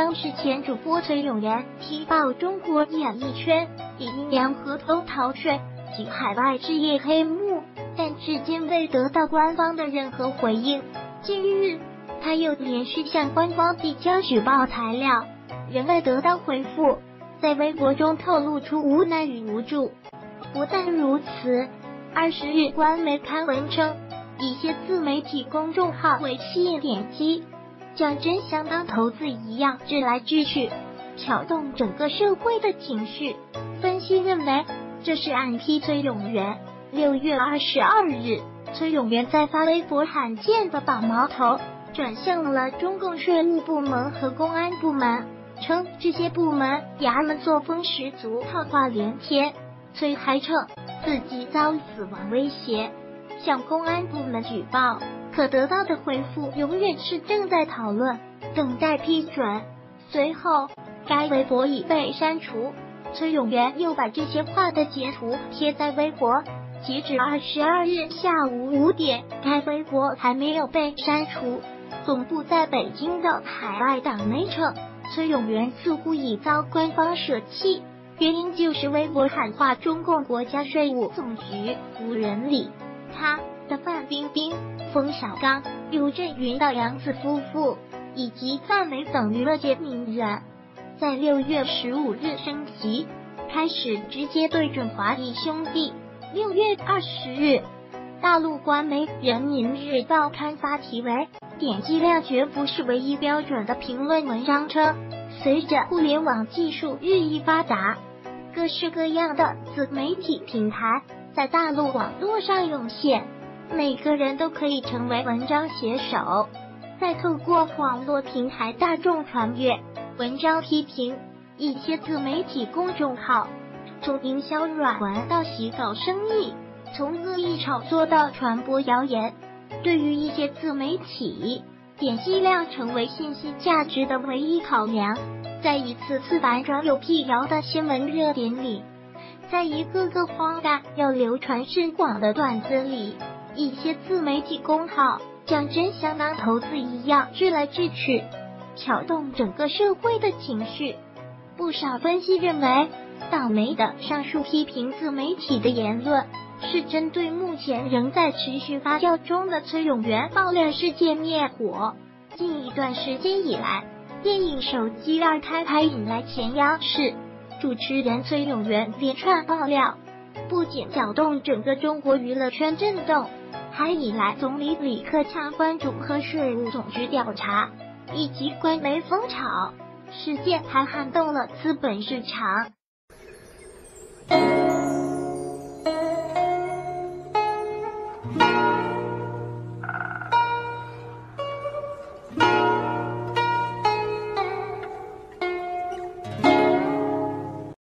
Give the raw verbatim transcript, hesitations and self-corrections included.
央视前主播崔永元踢爆中国演艺圈以阴阳合同逃税及海外置业黑幕，但至今未得到官方的任何回应。近日，他又连续向官方递交举报材料，仍未得到回复，在微博中透露出无奈与无助。不但如此，二十日官媒刊文称，一些自媒体公众号为吸引点击，将真相当投资一样掷来掷去，挑动整个社会的情绪。分析认为，这是暗批崔永元。六月二十二日，崔永元在发微博罕见的把矛头转向了中共税务部门和公安部门，称这些部门衙门作风十足，套话连篇。崔还称自己遭死亡威胁，向公安部门举报，可得到的回复永远是正在讨论，等待批准。随后，该微博已被删除。崔永元又把这些话的截图贴在微博，截止二十二日下午五点，该微博还没有被删除。总部在北京的海外党媒称，崔永元似乎已遭官方舍弃，原因就是微博喊话中共国家税务总局无人理他的范冰冰、冯小刚、刘震云的杨子夫妇以及范伟等娱乐界名人，在六月十五日升级，开始直接对准华谊兄弟。六月二十日，大陆官媒《人民日报》刊发题为“点击量绝不是唯一标准”的评论文章称，随着互联网技术日益发达，各式各样的自媒体平台在大陆网络上涌现，每个人都可以成为文章写手。再透过网络平台大众传阅文章批评，一些自媒体公众号从营销软文到洗稿生意，从恶意炒作到传播谣言。对于一些自媒体，点击量成为信息价值的唯一考量。在一次次反转有辟谣的新闻热点里，在一个个荒诞又流传甚广的段子里，一些自媒体公号将真相当投资一样掷来掷去，挑动整个社会的情绪。不少分析认为，党媒的上述批评自媒体的言论是针对目前仍在持续发酵中的崔永元爆料事件灭火。近一段时间以来，电影手机二开拍引来前央视主持人崔永元连串爆料，不仅搅动整个中国娱乐圈震动，还引来总理李克强关注和税务总局调查，以及官媒风潮。事件还撼动了资本市场。